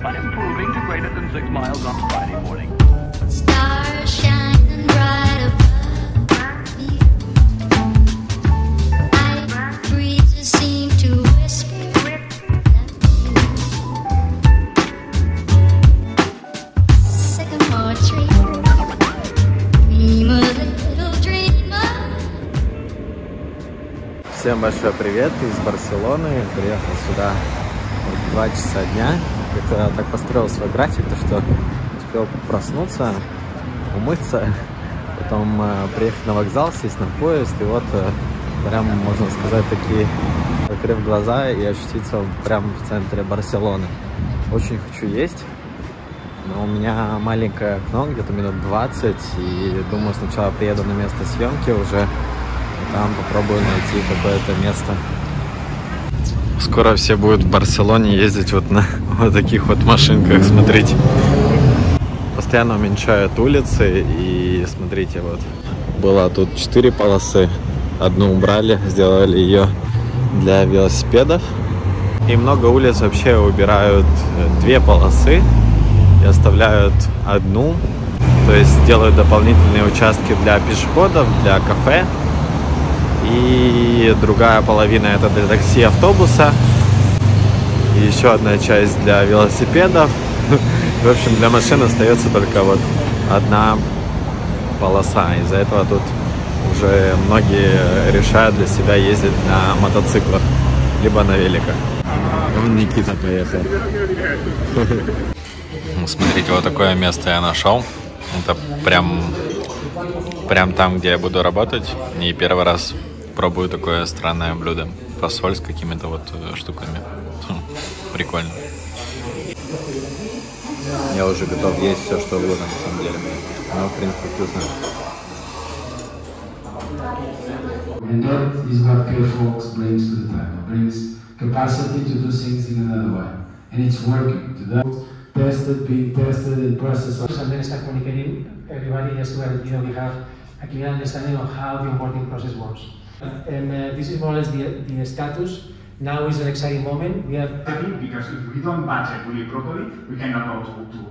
but improving to greater than 6 miles on Friday morning. Stars shining bright above me. Night breezes seem to whisper that sycamore tree. Dream a little dreamer. Всем большой привет из Барселоны. Приехал сюда в 2 часа дня. Как-то так построил свой график, то что успел проснуться, умыться, потом приехать на вокзал, сесть на поезд, и вот прям, можно сказать, таки, закрыв глаза и ощутиться прямо в центре Барселоны. Очень хочу есть, но у меня маленькое окно, где-то минут 20, и думаю, сначала приеду на место съемки уже, и там попробую найти какое-то место. Скоро все будут в Барселоне ездить вот на вот таких вот машинках, смотрите. Постоянно уменьшают улицы, и смотрите, вот было тут 4 полосы, одну убрали, сделали ее для велосипедов. И много улиц вообще убирают 2 полосы и оставляют одну, то есть делают дополнительные участки для пешеходов, для кафе. И другая половина это для такси и автобуса. И еще одна часть для велосипедов. В общем, для машин остается только вот одна полоса. Из-за этого тут уже многие решают для себя ездить на мотоциклах, либо на великах. Вон Никита поехал. Смотрите, вот такое место я нашел. Это прям там, где я буду работать. И первый раз пробую такое странное блюдо. Фасоль с какими-то вот штуками. Прикольно. Я уже готов есть все, что угодно, на самом деле. Но, в принципе, вкусно. And that is what K-Fox brings to the table. Brings capacity to do things in another way. And it's working. Tested, being tested, and processed. And then start communicating everybody just to guarantee that we have a clear understanding of how the onboarding process works. And this is more or less the status. Now is an exciting moment. We have because if we don't budget really properly, we cannot go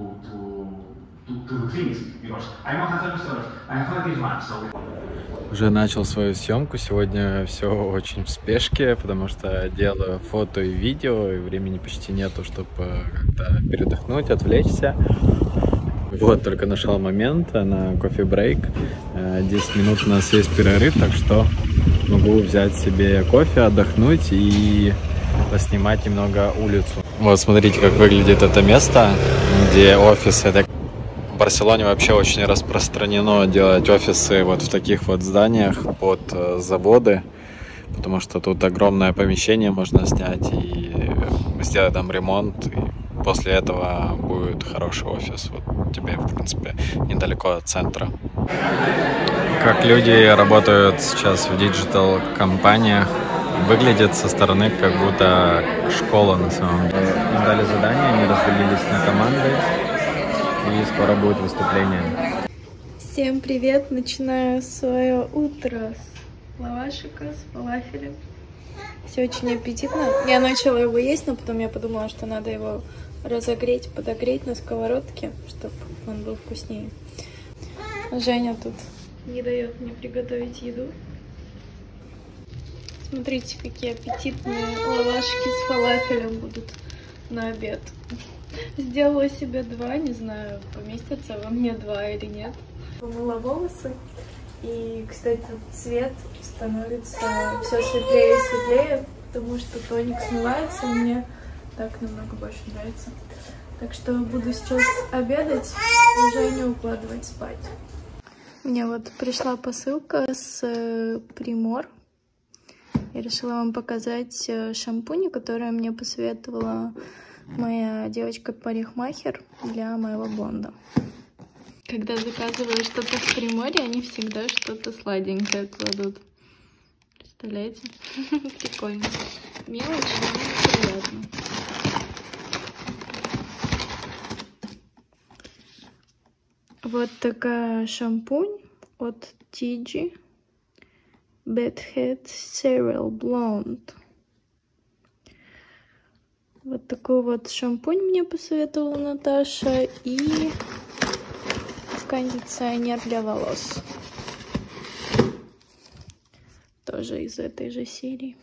to do things. Because I don't have $100, I have this much, so. Уже начал свою съемку. Сегодня все очень в спешке, потому что делаю фото и видео, и времени почти нету, чтобы как-то передохнуть, отвлечься. Вот, только нашел момент на кофе-брейк. 10 минут у нас есть перерыв, так что могу взять себе кофе, отдохнуть и поснимать немного улицу. Вот, смотрите, как выглядит это место, где офисы. В Барселоне вообще очень распространено делать офисы вот в таких вот зданиях под заводы, потому что тут огромное помещение можно снять и сделать там ремонт. И после этого будет хороший офис. Вот тебе, в принципе, недалеко от центра. Как люди работают сейчас в диджитал-компаниях, выглядит со стороны как будто школа на самом деле. Им дали задание, они разделились на команды, и скоро будет выступление. Всем привет! Начинаю свое утро с лавашика, с фалафелем. Все очень аппетитно. Я начала его есть, но потом я подумала, что надо его разогреть, подогреть на сковородке, чтобы он был вкуснее. Женя тут не дает мне приготовить еду. Смотрите, какие аппетитные лавашки с фалафелем будут на обед. Сделала себе 2, не знаю, поместится во мне 2 или нет. Помыла волосы, и, кстати, цвет становится все светлее и светлее, потому что тоник смывается, и мне так намного больше нравится. Так что буду сейчас обедать и Женю укладывать спать. Мне вот пришла посылка с Примор. Я решила вам показать шампунь, который мне посоветовала моя девочка-парикмахер для моего блонда. Когда заказываю что-то в Приморе, они всегда что-то сладенькое кладут. Представляете? Прикольно. Мелочь, но приятно. Вот такая шампунь от TG Bedhead Cereal Blonde. Вот такой вот шампунь мне посоветовала Наташа и кондиционер для волос. Тоже из этой же серии.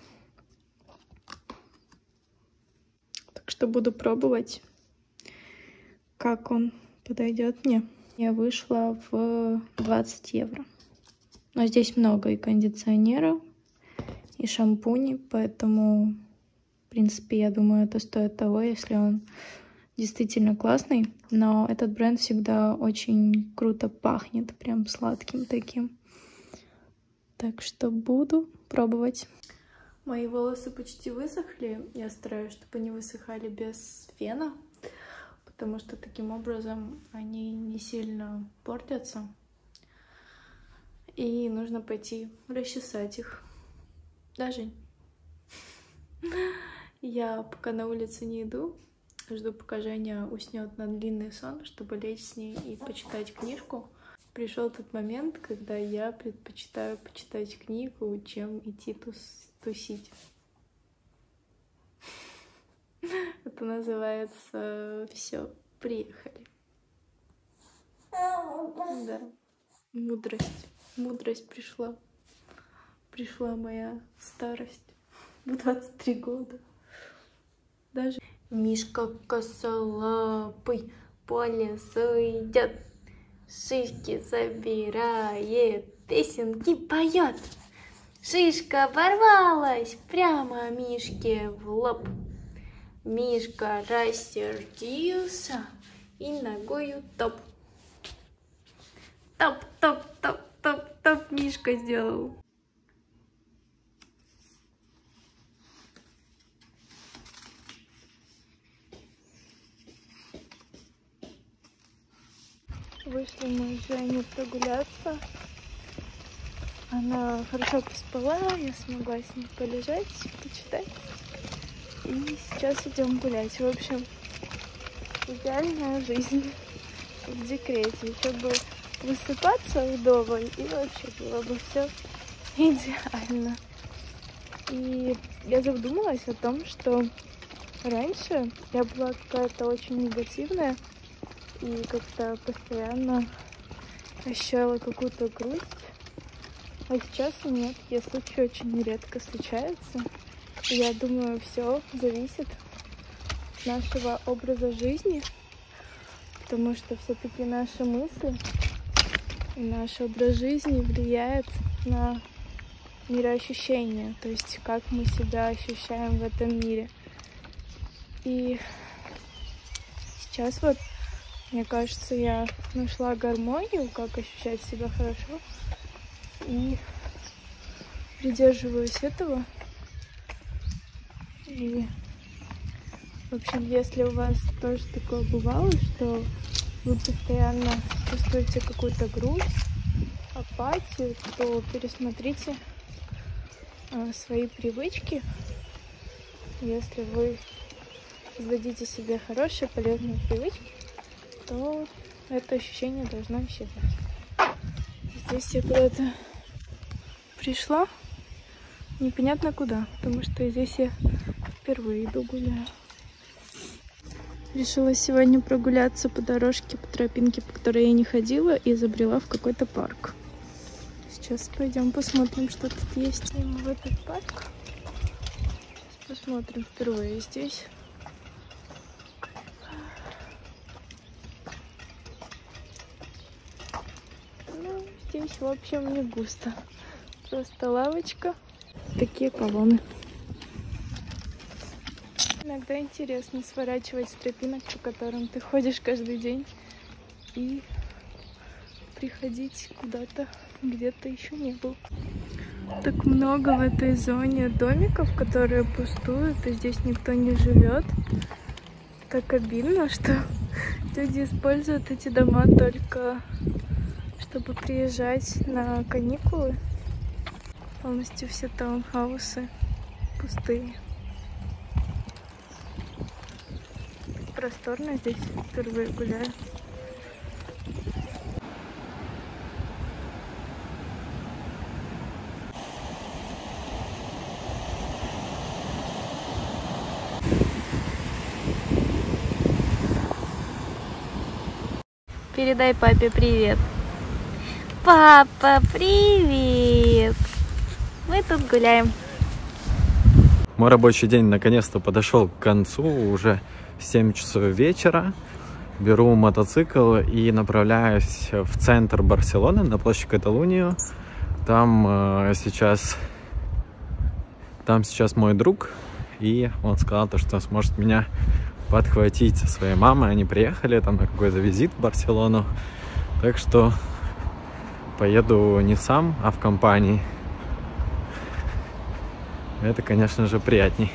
Так что буду пробовать, как он подойдет мне. Я вышла в 20 евро. Но здесь много и кондиционеров, и шампуней, поэтому, в принципе, я думаю, это стоит того, если он действительно классный. Но этот бренд всегда очень круто пахнет, прям сладким таким. Так что буду пробовать. Мои волосы почти высохли. Я стараюсь, чтобы они высыхали без фена, потому что таким образом они не сильно портятся. И нужно пойти расчесать их. Даже я пока на улице не иду, жду, пока Женя уснет на длинный сон, чтобы лечь с ней и почитать книжку. Пришел тот момент, когда я предпочитаю почитать книгу, чем идти тусить. Это называется «Все, приехали». Да, мудрость. Мудрость пришла. Пришла моя старость в 23 года. Даже Мишка косолапый по лесу идет, шишки собирает, песенки поет. Шишка порвалась прямо Мишке в лоб. Мишка рассердился и ногою топ. Топ-топ-топ-топ-топ Мишка сделал. Вышли мы с Женей прогуляться. Она хорошо поспала, я смогла с ней полежать, почитать. И сейчас идем гулять. В общем, идеальная жизнь в декрете. Еще бы высыпаться вдоволь, и вообще было бы все идеально. И я задумалась о том, что раньше я была какая-то очень негативная и как-то постоянно ощущала какую-то грусть. А сейчас у меня такие случаи очень редко случаются. И я думаю, все зависит от нашего образа жизни, потому что все-таки наши мысли и наш образ жизни влияет на мироощущение, то есть как мы себя ощущаем в этом мире. И сейчас вот, мне кажется, я нашла гармонию, как ощущать себя хорошо, и придерживаюсь этого. И, в общем, если у вас тоже такое бывало, что вы постоянно чувствуете какую-то грусть, апатию, то пересмотрите свои привычки. Если вы создадите себе хорошие, полезные привычки, то это ощущение должно исчезнуть. Здесь я куда-то пришла, непонятно куда, потому что здесь я впервые иду гуляю. Решила сегодня прогуляться по дорожке, по тропинке, по которой я не ходила, и забрела в какой-то парк. Сейчас пойдем посмотрим, что тут есть. И мы в этот парк. Сейчас посмотрим, впервые здесь. Ну, здесь, в общем, не густо. Просто лавочка. Такие колонны. Иногда интересно сворачивать с тропинок, по которым ты ходишь каждый день, и приходить куда-то, где ты еще не был. Так много в этой зоне домиков, которые пустуют, и здесь никто не живет. Так обидно, что люди используют эти дома только чтобы приезжать на каникулы. Полностью все таунхаусы пустые. Просторно здесь, впервые гуляю. Передай папе привет. Папа, привет! Мы тут гуляем. Мой рабочий день наконец-то подошел к концу, уже 7 часов вечера. Беру мотоцикл и направляюсь в центр Барселоны, на площадь Каталунию. Там сейчас мой друг, и он сказал, что сможет меня подхватить со своей мамой. Они приехали там на какой-то визит в Барселону. Так что поеду не сам, а в компании. Это, конечно же, приятней.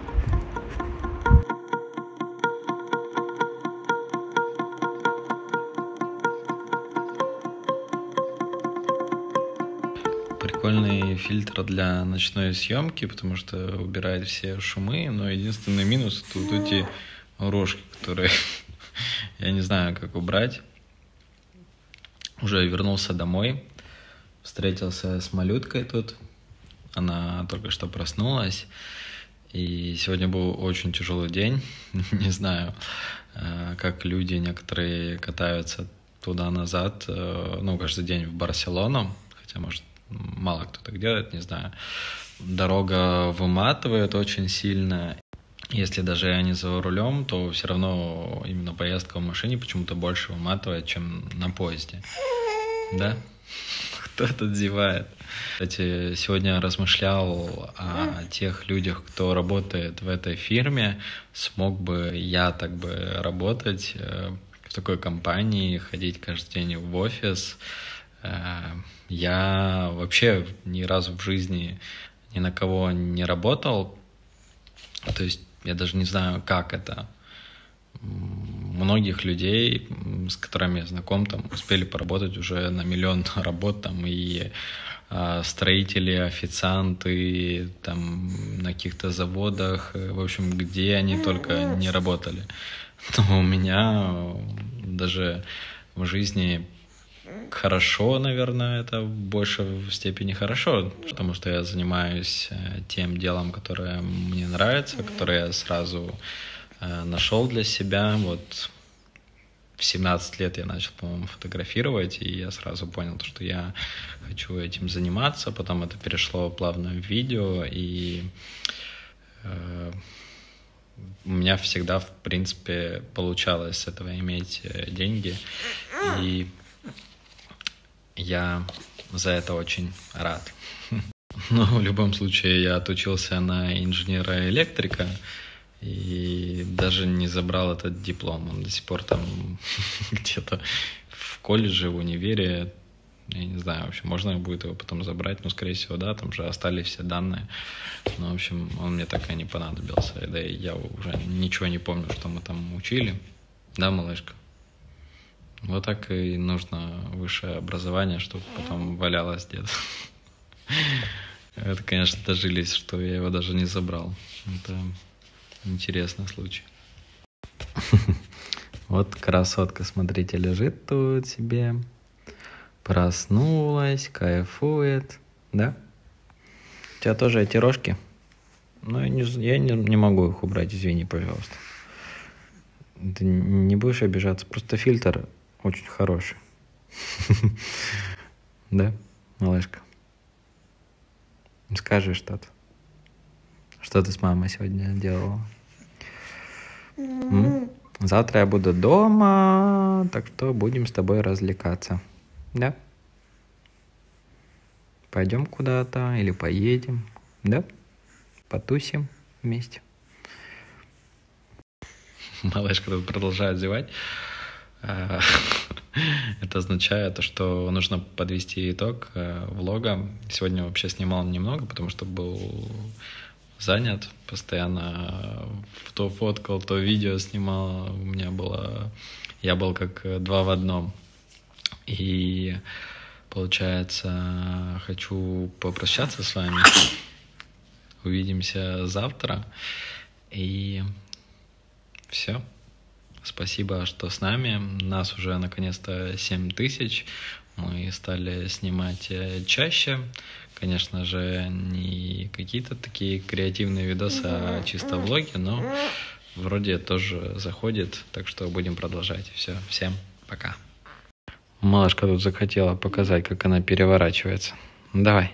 Прикольный фильтр для ночной съемки, потому что убирает все шумы, но единственный минус — тут эти рожки, которые я не знаю, как убрать. Уже вернулся домой, встретился с малюткой тут, она только что проснулась, и сегодня был очень тяжелый день. Не знаю, как люди некоторые катаются туда-назад, каждый день в Барселону, хотя, может, мало кто так делает, не знаю. Дорога выматывает очень сильно. Если даже я не за рулем, то все равно именно поездка в машине почему-то больше выматывает, чем на поезде. Да? Кто тут зевает? Кстати, сегодня я размышлял о тех людях, кто работает в этой фирме. Смог бы я так бы работать в такой компании, ходить каждый день в офис? Я вообще ни разу в жизни ни на кого не работал. То есть я даже не знаю, как это. Многих людей, с которыми я знаком, там успели поработать уже на миллион работ, там и строители, официанты, там на каких-то заводах, в общем, где они только не работали. Но у меня даже в жизни хорошо, наверное, это больше в степени хорошо, потому что я занимаюсь тем делом, которое мне нравится, которое я сразу нашел для себя. Вот в 17 лет я начал, по-моему, фотографировать, и я сразу понял, что я хочу этим заниматься. Потом это перешло плавно в видео, и у меня всегда, в принципе, получалось с этого иметь деньги, и я за это очень рад. Но в любом случае я отучился на инженера-электрика и даже не забрал этот диплом. Он до сих пор там где-то в колледже, в универе. Я не знаю, в общем, можно будет его потом забрать, но, скорее всего, да, там же остались все данные. Но, в общем, он мне так и не понадобился. Да и я уже ничего не помню, что мы там учили. Да, малышка? Вот так и нужно высшее образование, чтобы потом валялось где-то. Это, конечно, дожились, что я его даже не забрал. Это интересный случай. Вот красотка, смотрите, лежит тут себе. Проснулась, кайфует. Да? У тебя тоже эти рожки? Ну, я не могу их убрать, извини, пожалуйста. Ты не будешь обижаться, просто фильтр очень хороший. Да, малышка? Скажи что-то. Что ты с мамой сегодня делала? Завтра я буду дома, так что будем с тобой развлекаться. Да? Пойдем куда-то или поедем? Да? Потусим вместе. Малышка тут продолжает зевать. Это означает, что нужно подвести итог влога. Сегодня вообще снимал немного, потому что был занят. Постоянно то фоткал, то видео снимал. У меня было... Я был как 2 в 1. И, получается, хочу попрощаться с вами. Увидимся завтра. И все. Спасибо, что с нами. Нас уже наконец-то 7000. Мы стали снимать чаще. Конечно же, не какие-то такие креативные видосы, а чисто влоги, но вроде тоже заходит. Так что будем продолжать. Все, всем пока. Малышка тут захотела показать, как она переворачивается. Давай.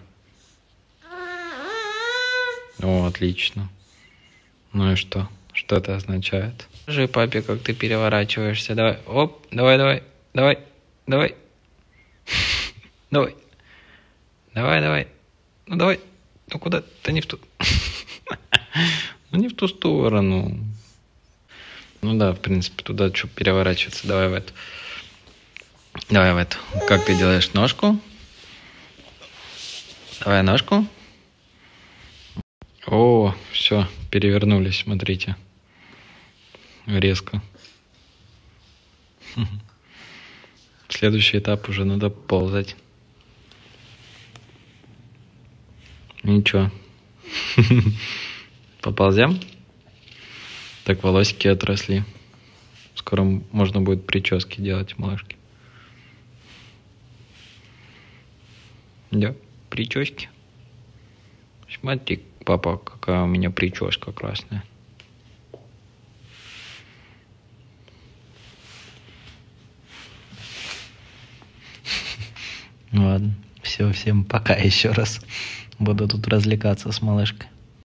О, отлично. Ну и что? Что это означает? Скажи папе, как ты переворачиваешься. Давай. Оп, давай, давай, давай, давай. Давай. Давай, давай. Ну давай. Ну куда? Да не в ту. Ну не в ту сторону. Ну да, в принципе, туда что переворачиваться. Давай в эту. Давай в эту. Как ты делаешь ножку? Давай ножку. О, все, перевернулись, смотрите. Резко. Следующий этап уже надо ползать. Ничего. Поползем? Так волосики отросли. Скоро можно будет прически делать, малышки. Да, прически. Смотри, папа, какая у меня прическа красная. Ладно, все, всем пока еще раз. Буду тут развлекаться с малышкой.